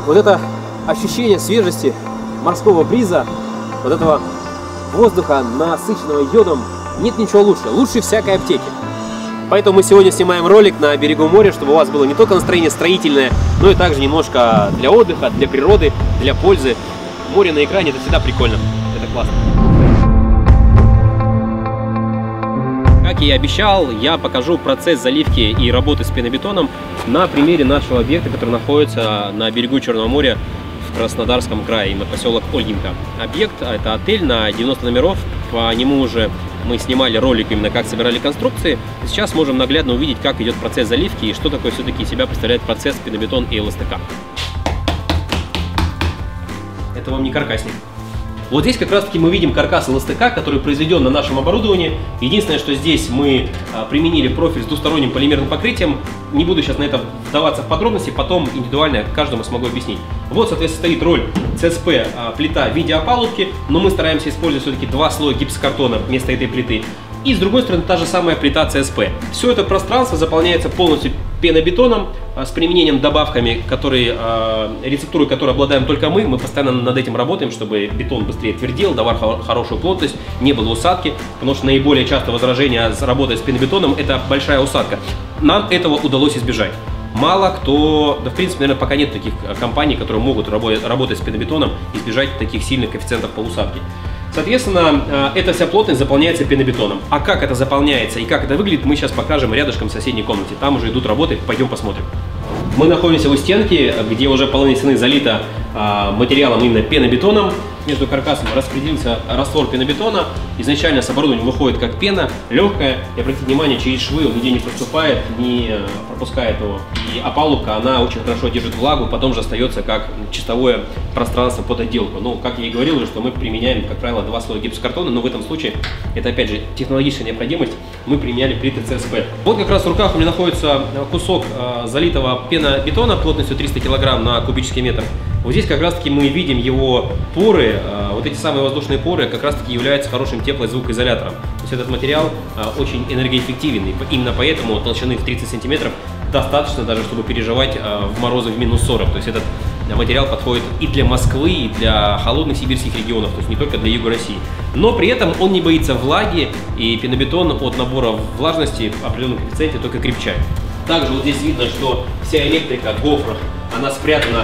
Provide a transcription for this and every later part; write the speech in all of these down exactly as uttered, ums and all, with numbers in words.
вот это ощущение свежести, морского бриза, вот этого воздуха, насыщенного йодом, нет ничего лучше. Лучше всякой аптеки. Поэтому мы сегодня снимаем ролик на берегу моря, чтобы у вас было не только настроение строительное, но и также немножко для отдыха, для природы, для пользы. Море на экране — это всегда прикольно, это классно. Как и обещал, я покажу процесс заливки и работы с пенобетоном на примере нашего объекта, который находится на берегу Черного моря в Краснодарском крае, на поселок Ольгинка. Объект — это отель на девяносто номеров, по нему уже мы снимали ролик именно как собирали конструкции. Сейчас можем наглядно увидеть, как идет процесс заливки и что такое все-таки из себя представляет процесс пенобетон и ЛСТК. Это вам не каркасник. Вот здесь как раз таки мы видим каркас ЛСТК, который произведен на нашем оборудовании. Единственное, что здесь мы применили профиль с двусторонним полимерным покрытием. Не буду сейчас на это вдаваться в подробности, потом индивидуально каждому смогу объяснить. Вот, соответственно, стоит роль ЦСП плита в виде опалубки, но мы стараемся использовать все-таки два слоя гипсокартона вместо этой плиты. И с другой стороны, та же самая плита ЦСП. Все это пространство заполняется полностью пенобетоном с применением добавками, которые, рецептурой которой обладаем только мы. Мы постоянно над этим работаем, чтобы бетон быстрее твердел, давал хорошую плотность, не было усадки, потому что наиболее часто возражение работать с пенобетоном — это большая усадка. Нам этого удалось избежать. Мало кто, да в принципе, наверное, пока нет таких компаний, которые могут работать с пенобетоном, избежать таких сильных коэффициентов по усадке. Соответственно, эта вся плотность заполняется пенобетоном. А как это заполняется и как это выглядит, мы сейчас покажем рядышком в соседней комнате. Там уже идут работы, пойдем посмотрим. Мы находимся у стенки, где уже половина стены залита материалом именно пенобетоном. Между каркасом распределился раствор пенобетона. Изначально с оборудованием выходит как пена, легкая. И обратите внимание, через швы он нигде не проступает, не пропускает его. И опалубка, она очень хорошо держит влагу, потом же остается как чистовое пространство под отделку. Ну, как я и говорил уже, что мы применяем, как правило, два слоя гипсокартона, но в этом случае это, опять же, технологическая необходимость. Мы применяли плиты ЦСП. Вот как раз в руках у меня находится кусок залитого пенобетона плотностью триста килограмм на кубический метр. Вот здесь как раз таки мы видим его поры, вот эти самые воздушные поры как раз таки являются хорошим теплозвукоизолятором. То есть этот материал очень энергоэффективен, именно поэтому толщины в тридцать сантиметров достаточно даже, чтобы переживать в морозы в минус сорок. То есть этот материал подходит и для Москвы, и для холодных сибирских регионов, то есть не только для юга России. Но при этом он не боится влаги, и пенобетон от набора влажности в определенном коэффициенте только крепчает. Также вот здесь видно, что вся электрика в гофрах, она спрятана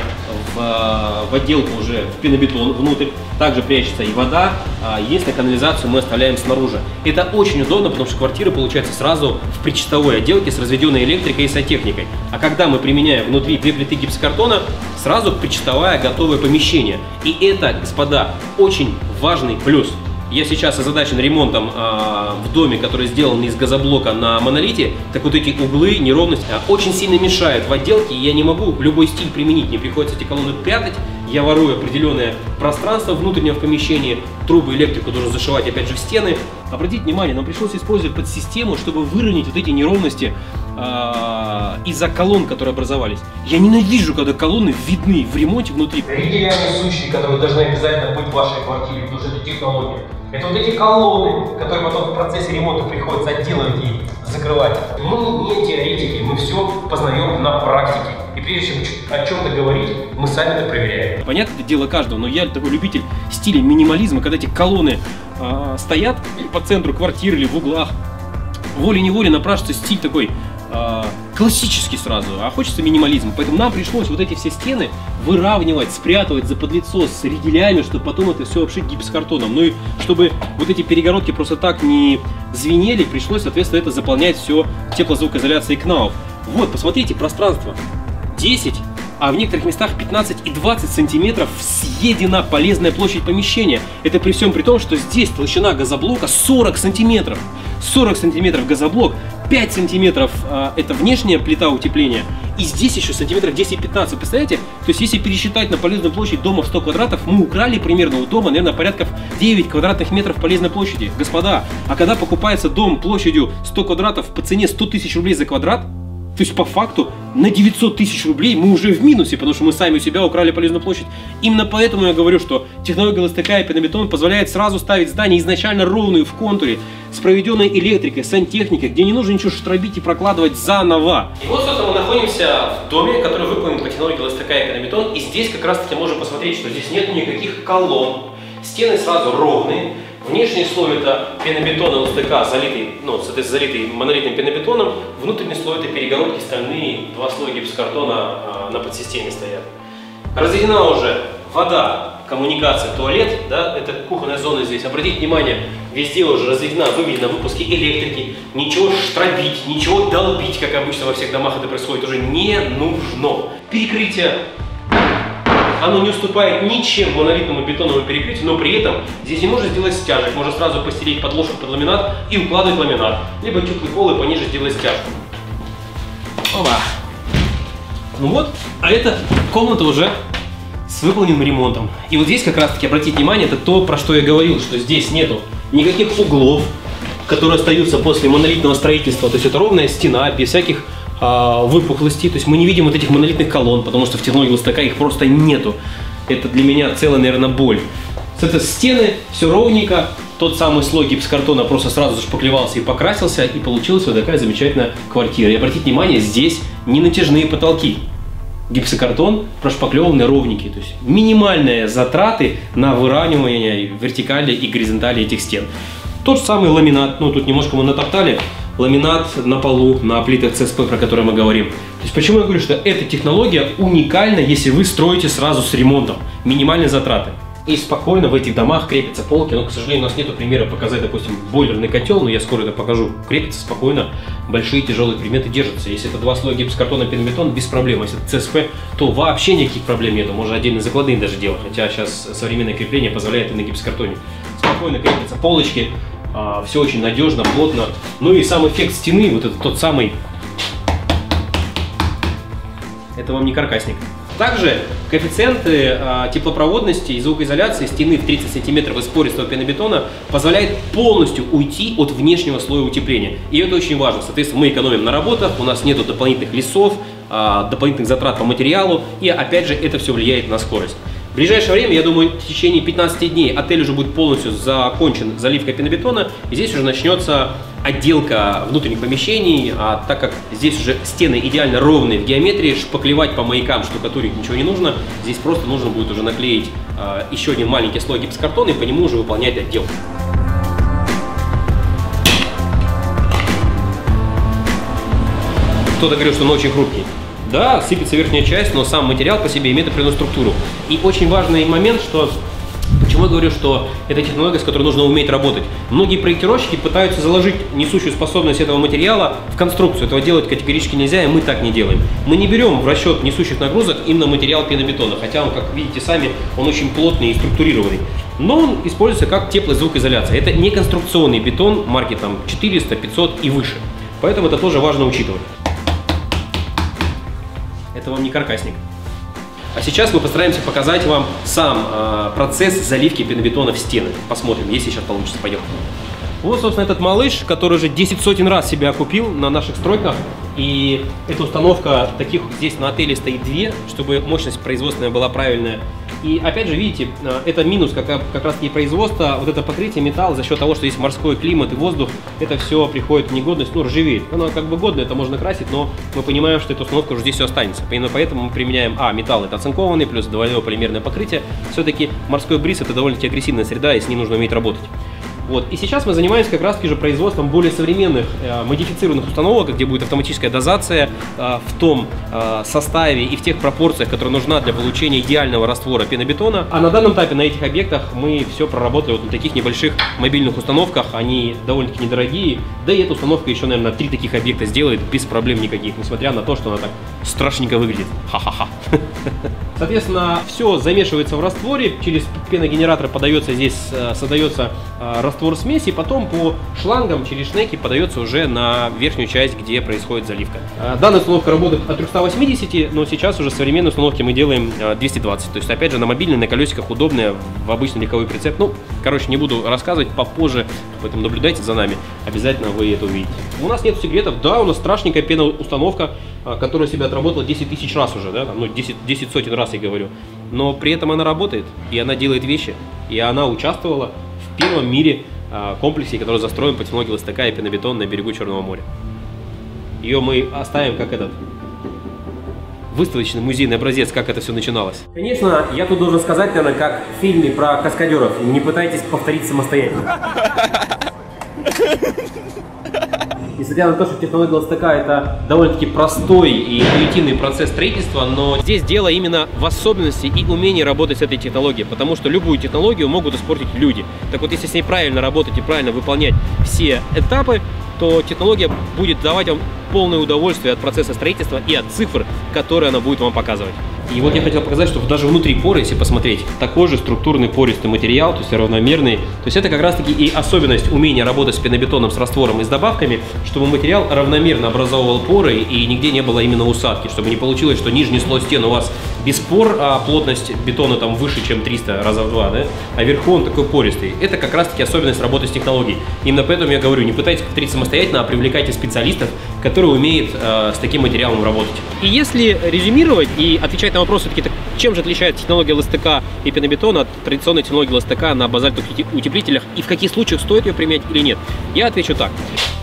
в, в отделку уже в пенобетон внутрь. Также прячется и вода. Единственное, канализацию мы оставляем снаружи. Это очень удобно, потому что квартира получается сразу в причастовой отделке с разведенной электрикой и сантехникой. А когда мы применяем внутри две плиты гипсокартона, сразу причастовое готовое помещение. И это, господа, очень важный плюс. Я сейчас озадачен ремонтом э, в доме, который сделан из газоблока на монолите. Так вот эти углы, неровности э, очень сильно мешают в отделке, и я не могу любой стиль применить. Мне приходится эти колонны прятать. Я ворую определенное пространство внутреннего в помещении. Трубы, электрику должен зашивать опять же в стены. Обратите внимание, нам пришлось использовать подсистему, чтобы выровнять вот эти неровности э, из-за колонн, которые образовались. Я ненавижу, когда колонны видны в ремонте внутри. Реальные случаи, которые должны обязательно быть в вашей квартире, потому что это технология. Это вот эти колонны, которые потом в процессе ремонта приходится отделывать и закрывать. Мы не теоретики, мы все познаем на практике. И прежде чем о чем-то говорить, мы сами это проверяем. Понятно, это дело каждого, но я такой любитель стиля минимализма, когда эти колонны э, стоят по центру квартиры или в углах. Волей-неволей напрашивается стиль такой э, классический сразу, а хочется минимализм. Поэтому нам пришлось вот эти все стены выравнивать, спрятывать за подлицо с ригелями, чтобы потом это все обшить гипсокартоном. Ну и чтобы вот эти перегородки просто так не звенели, пришлось, соответственно, это заполнять все теплозвукоизоляцией КНАУФ. Вот, посмотрите, пространство десять, а в некоторых местах пятнадцать и двадцать сантиметров съедена полезная площадь помещения. Это при всем при том, что здесь толщина газоблока сорок сантиметров. сорок сантиметров газоблок, пять сантиметров а, это внешняя плита утепления, и здесь еще сантиметров десять-пятнадцать. Представляете? То есть если пересчитать на полезную площадь дома в сто квадратов, мы украли примерно у дома, наверное, порядка девять квадратных метров полезной площади. Господа, а когда покупается дом площадью сто квадратов по цене сто тысяч рублей за квадрат, то есть по факту на девятьсот тысяч рублей мы уже в минусе, потому что мы сами у себя украли полезную площадь. Именно поэтому я говорю, что технология ЛСТК и пенобетон позволяет сразу ставить здание изначально ровную в контуре, с проведенной электрикой, сантехникой, где не нужно ничего штробить и прокладывать заново. И вот, собственно, мы находимся в доме, который выполнен по технологии ЛСТК и пенобетон. И здесь как раз таки можем посмотреть, что здесь нет никаких колонн. Стены сразу ровные. Внешний слой это пенобетон ЛСТК, залитый, ну, соответственно, залитый монолитным пенобетоном. Внутренний слой это перегородки стальные, два слоя гипсокартона а, на подсистеме стоят. Разведена уже вода, коммуникация, туалет, да, это кухонная зона здесь. Обратите внимание, везде уже разведена, выведена выпуски электрики. Ничего штробить, ничего долбить, как обычно во всех домах это происходит, уже не нужно. Перекрытие. Оно не уступает ничем монолитному бетонному перекрытию, но при этом здесь не нужно сделать стяжек. Можно сразу постелить подложку под ламинат и укладывать ламинат. Либо теплый пол и пониже сделать стяжку. Опа. Ну вот, а эта комната уже с выполненным ремонтом. И вот здесь как раз таки, обратите внимание, это то, про что я говорил, что здесь нету никаких углов, которые остаются после монолитного строительства. То есть это ровная стена, без всяких выпуклости, то есть мы не видим вот этих монолитных колонн, потому что в технологии ЛСТК их просто нету. Это для меня целая, наверное, боль. Соответственно, стены, все ровненько, тот самый слой гипсокартона просто сразу зашпаклевался и покрасился, и получилась вот такая замечательная квартира. И обратите внимание, здесь не натяжные потолки. Гипсокартон прошпаклеванный ровненький, то есть минимальные затраты на выравнивание вертикали и горизонтали этих стен. Тот же самый ламинат, ну тут немножко мы натоптали, ламинат на полу, на плитах ЦСП, про которые мы говорим. То есть почему я говорю, что эта технология уникальна, если вы строите сразу с ремонтом, минимальные затраты. И спокойно в этих домах крепятся полки, но, к сожалению, у нас нету примера показать, допустим, бойлерный котел, но я скоро это покажу. Крепится спокойно, большие тяжелые предметы держатся. Если это два слоя гипсокартона, пенобетон, без проблем. Если это ЦСП, то вообще никаких проблем нету, можно отдельные закладные даже делать, хотя сейчас современное крепление позволяет и на гипсокартоне. Спокойно крепятся полочки. А, все очень надежно, плотно. Ну и сам эффект стены, вот это тот самый, это вам не каркасник. Также коэффициенты а, теплопроводности и звукоизоляции стены в тридцать сантиметров из пористого пенобетона позволяет полностью уйти от внешнего слоя утепления. И это очень важно. Соответственно, мы экономим на работах, у нас нету дополнительных лесов, а, дополнительных затрат по материалу, и опять же это все влияет на скорость. В ближайшее время, я думаю, в течение пятнадцати дней отель уже будет полностью закончен заливкой пенобетона, и здесь уже начнется отделка внутренних помещений, а так как здесь уже стены идеально ровные в геометрии, шпаклевать по маякам, штукатурить ничего не нужно, здесь просто нужно будет уже наклеить а, еще один маленький слой гипсокартона и по нему уже выполнять отделку. Кто-то говорил, что он очень хрупкий. Да, сыпется верхняя часть, но сам материал по себе имеет определенную структуру. И очень важный момент, что почему я говорю, что это технология, с которой нужно уметь работать. Многие проектировщики пытаются заложить несущую способность этого материала в конструкцию. Этого делать категорически нельзя, и мы так не делаем. Мы не берем в расчет несущих нагрузок именно материал пенобетона, хотя он, как видите сами, он очень плотный и структурированный. Но он используется как тепло- и звукоизоляция. Это не конструкционный бетон марки там четыреста, пятьсот и выше. Поэтому это тоже важно учитывать. Это вам не каркасник. А сейчас мы постараемся показать вам сам э, процесс заливки пенобетона в стены. Посмотрим, если сейчас получится. Пойдем. Вот, собственно, этот малыш, который уже десять сотен раз себя окупил на наших стройках. И эта установка, таких здесь на отеле стоит две, чтобы мощность производственная была правильная. И опять же, видите, это минус как, как раз таки производства, вот это покрытие металла за счет того, что есть морской климат и воздух, это все приходит в негодность, ну, ржавеет. Оно как бы годно, это можно красить, но мы понимаем, что эта установка уже здесь все останется. Именно поэтому мы применяем, а, металл это оцинкованный, плюс двойное полимерное покрытие. Все-таки морской бриз это довольно-таки агрессивная среда, и с ней нужно уметь работать. Вот. И сейчас мы занимаемся как раз таки же производством более современных э, модифицированных установок, где будет автоматическая дозация э, в том э, составе и в тех пропорциях, которые нужна для получения идеального раствора пенобетона. А на данном этапе на этих объектах мы все проработали вот на таких небольших мобильных установках, они довольно-таки недорогие, да и эта установка еще, наверное, на три таких объекта сделает без проблем никаких, несмотря на то, что она так страшненько выглядит. Ха-ха-ха. Соответственно, все замешивается в растворе, через пеногенератор подается здесь, создается раствор смеси, и потом по шлангам через шнеки подается уже на верхнюю часть, где происходит заливка. Данная установка работает от трёхсот восьмидесяти, но сейчас уже современные установки мы делаем двести двадцать. То есть, опять же, на мобильной, на колесиках удобная, в обычный легковой прицеп. Ну, короче, не буду рассказывать, попозже, поэтому наблюдайте за нами, обязательно вы это увидите. У нас нет секретов, да, у нас страшненькая пеноустановка, которая себя отработала десять тысяч раз уже, да, ну десять, десять сотен раз я говорю, но при этом она работает, и она делает вещи, и она участвовала в первом мире а, комплексе, который застроен по технологии ЛСТК и пенобетон на берегу Черного моря. Ее мы оставим как этот, выставочный музейный образец, как это все начиналось. Конечно, я тут должен сказать, наверное, как в фильме про каскадеров. Не пытайтесь повторить самостоятельно. Несмотря на то, что технология ЛСТК это довольно-таки простой и интуитивный процесс строительства, но здесь дело именно в особенности и умении работать с этой технологией, потому что любую технологию могут испортить люди. Так вот, если с ней правильно работать и правильно выполнять все этапы, то технология будет давать вам полное удовольствие от процесса строительства и от цифр, которые она будет вам показывать. И вот я хотел показать, что даже внутри поры, если посмотреть, такой же структурный пористый материал, то есть равномерный. То есть это как раз таки и особенность умения работать с пенобетоном, с раствором и с добавками, чтобы материал равномерно образовывал поры и нигде не было именно усадки, чтобы не получилось, что нижний слой стен у вас без пор, а плотность бетона там выше, чем триста раза в два, да? А вверху он такой пористый. Это как раз таки особенность работы с технологией. Именно поэтому я говорю, не пытайтесь повторить самостоятельно, а привлекайте специалистов, которые умеют э, с таким материалом работать. И если резюмировать и отвечать на вопрос, все-таки, чем же отличается технология ЛСТК и пенобетона от традиционной технологии ЛСТК на базальтовых утеплителях и в каких случаях стоит ее применять или нет, я отвечу так.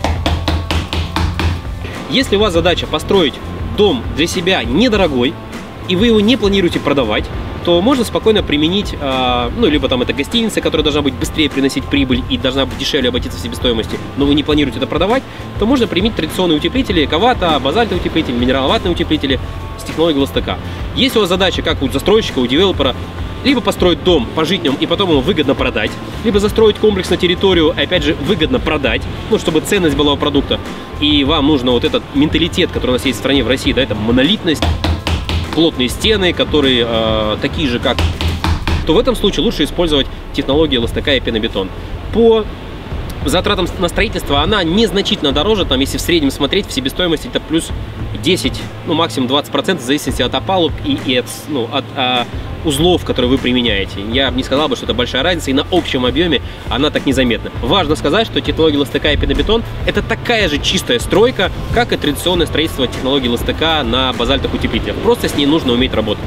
Если у вас задача построить дом для себя недорогой, и вы его не планируете продавать, то можно спокойно применить, э, ну, либо там это гостиница, которая должна быть быстрее приносить прибыль и должна быть дешевле обойти в себестоимости, но вы не планируете это продавать, то можно применить традиционные утеплители, ковата, базальтовые утеплители, минераловатные утеплители с технологией ЛСТК. Если у вас задача, как у застройщика, у девелопера, либо построить дом, пожить в нем и потом его выгодно продать, либо застроить комплекс на территорию и опять же выгодно продать, ну, чтобы ценность была у продукта, и вам нужно вот этот менталитет, который у нас есть в стране, в России, да, это монолитность, плотные стены, которые э, такие же, как... то в этом случае лучше использовать технологию ЛСТК и пенобетон. По затратам на строительство она незначительно дороже, там, если в среднем смотреть, в себестоимости это плюс десять, ну максимум двадцать процентов в зависимости от опалуб и, и от, ну, от а, узлов, которые вы применяете. Я бы не сказал, что это большая разница, и на общем объеме она так незаметна. Важно сказать, что технология ЛСТК и пенобетон это такая же чистая стройка, как и традиционное строительство технологии ЛСТК на базальтовых утеплителях. Просто с ней нужно уметь работать.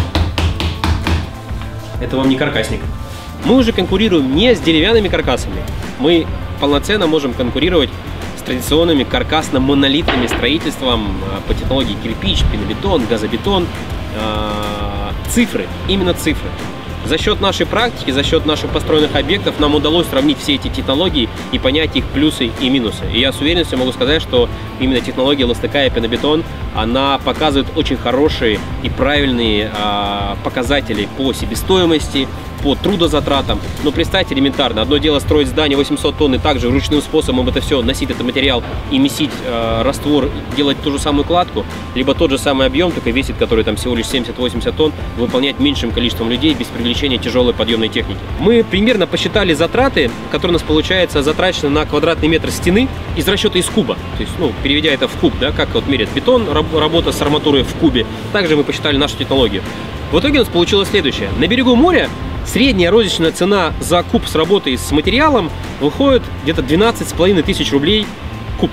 Это вам не каркасник. Мы уже конкурируем не с деревянными каркасами. Мы полноценно можем конкурировать с традиционными каркасно-монолитными строительством по технологии кирпич, пенобетон, газобетон, цифры, именно цифры. За счет нашей практики, за счет наших построенных объектов нам удалось сравнить все эти технологии и понять их плюсы и минусы. И я с уверенностью могу сказать, что именно технология ЛСТК и пенобетон, она показывает очень хорошие и правильные а, показатели по себестоимости, по трудозатратам. Но представьте элементарно, одно дело строить здание восемьсот тонн и также ручным способом это все носить этот материал и месить э, раствор, делать ту же самую кладку, либо тот же самый объем, только весит, который там всего лишь семьдесят-восемьдесят тонн, выполнять меньшим количеством людей без привлечения тяжелой подъемной техники. Мы примерно посчитали затраты, которые у нас получается затрачены на квадратный метр стены из расчета из куба. То есть, ну, переведя это в куб, да, как вот мерят бетон, работа с арматурой в кубе. Также мы посчитали нашу технологию. В итоге у нас получилось следующее. На берегу моря средняя розничная цена за куб с работой с материалом выходит где-то двенадцать с половиной тысяч рублей куб.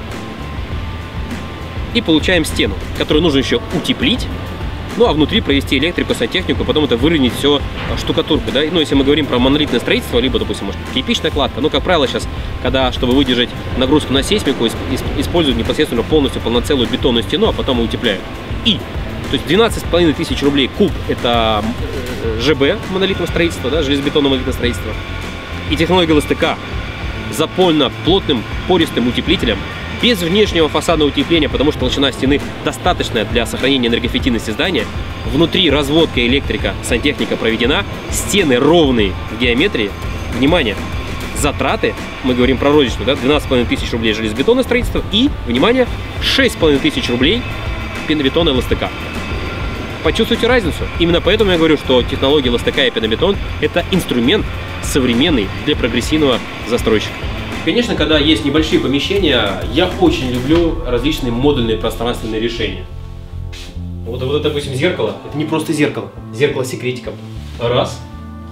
И получаем стену, которую нужно еще утеплить, ну а внутри провести электрику, сантехнику, потом это выровнять все штукатурку, да. Ну, если мы говорим про монолитное строительство, либо, допустим, может, кирпичная кладка, ну, как правило, сейчас, когда, чтобы выдержать нагрузку на сейсмику, используют непосредственно полностью полноценную бетонную стену, а потом и утепляют. И то есть двенадцать с половиной тысяч рублей куб – это ЖБ монолитного строительства, да, железобетонное монолитное строительство. И технология ЛСТК запольно плотным пористым утеплителем, без внешнего фасадного утепления, потому что толщина стены достаточная для сохранения энергоэффективности здания. Внутри разводка, электрика, сантехника проведена, стены ровные в геометрии. Внимание, затраты, мы говорим про розничную, да, двенадцать с половиной тысяч рублей железобетонное строительство и, внимание, шесть с половиной тысяч рублей пенобетон и ЛСТК. Почувствуйте разницу. Именно поэтому я говорю, что технология ЛСТК и пенобетон – это инструмент современный для прогрессивного застройщика. Конечно, когда есть небольшие помещения, я очень люблю различные модульные пространственные решения. Вот, вот это, допустим, зеркало. Это не просто зеркало. Зеркало с секретиком. Раз.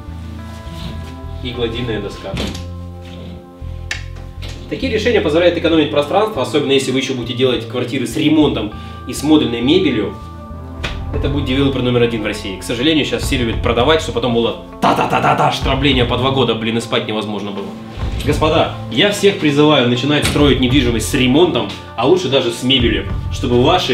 И гладильная доска. Такие решения позволяют экономить пространство, особенно если вы еще будете делать квартиры с ремонтом и с модульной мебелью. Это будет девелопер номер один в России. К сожалению, сейчас все любят продавать, что потом было та-та-та-та-та, штрабление по два года, блин, и спать невозможно было. Господа, я всех призываю начинать строить недвижимость с ремонтом, а лучше даже с мебелью, чтобы ваши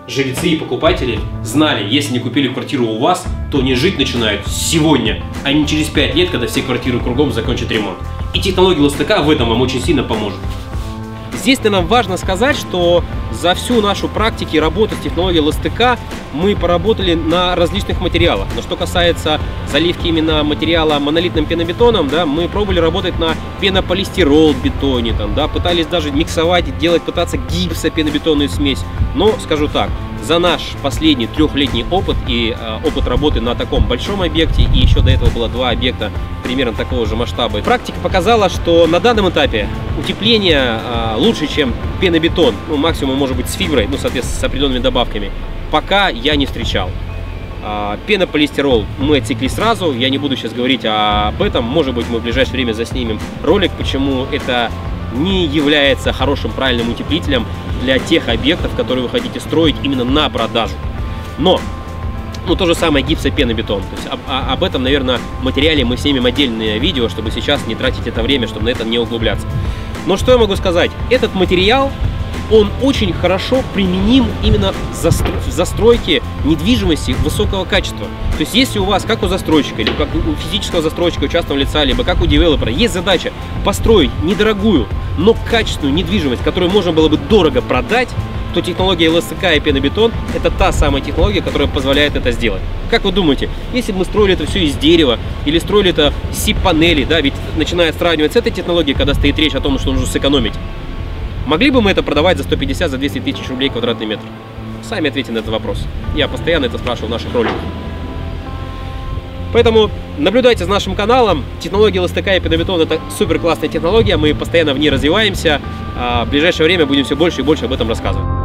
жильцы и покупатели знали, если не купили квартиру у вас, то они жить начинают сегодня, а не через пять лет, когда все квартиры кругом закончат ремонт. И технология ЛСТК в этом вам очень сильно поможет. Здесь нам важно сказать, что за всю нашу практику работы с технологией ЛСТК мы поработали на различных материалах. Но что касается заливки именно материала монолитным пенобетоном, да, мы пробовали работать на пенополистирол бетоне, там, да, пытались даже миксовать, делать, пытаться гипсопенобетонную смесь. Но скажу так, за наш последний трехлетний опыт и э, опыт работы на таком большом объекте, и еще до этого было два объекта примерно такого же масштаба, практика показала, что на данном этапе утепление э, лучше, чем пенобетон, ну, максимум может быть с фиброй, ну, соответственно, с определенными добавками, пока я не встречал. Э, пенополистирол мы отсекли сразу, я не буду сейчас говорить об этом, может быть, мы в ближайшее время заснимем ролик, почему это не является хорошим правильным утеплителем для тех объектов, которые вы хотите строить именно на продажу. Но, ну, то же самое гипсопенобетон. То есть об, об этом, наверное, материале мы снимем отдельное видео, чтобы сейчас не тратить это время, чтобы на это не углубляться. Но что я могу сказать? Этот материал, он очень хорошо применим именно в застройке недвижимости высокого качества. То есть если у вас, как у застройщика, либо как у физического застройщика, у частного лица, либо как у девелопера, есть задача построить недорогую, но качественную недвижимость, которую можно было бы дорого продать, то технология ЛСТК и пенобетон – это та самая технология, которая позволяет это сделать. Как вы думаете, если бы мы строили это все из дерева или строили это с сип-панелей, да, ведь начиная сравнивать с этой технологией, когда стоит речь о том, что нужно сэкономить, могли бы мы это продавать за сто пятьдесят, за двести тысяч рублей квадратный метр? Сами ответьте на этот вопрос. Я постоянно это спрашиваю в наших роликах. Поэтому наблюдайте за нашим каналом. Технология ЛСТК и пенобетон – это супер классная технология. Мы постоянно в ней развиваемся. В ближайшее время будем все больше и больше об этом рассказывать.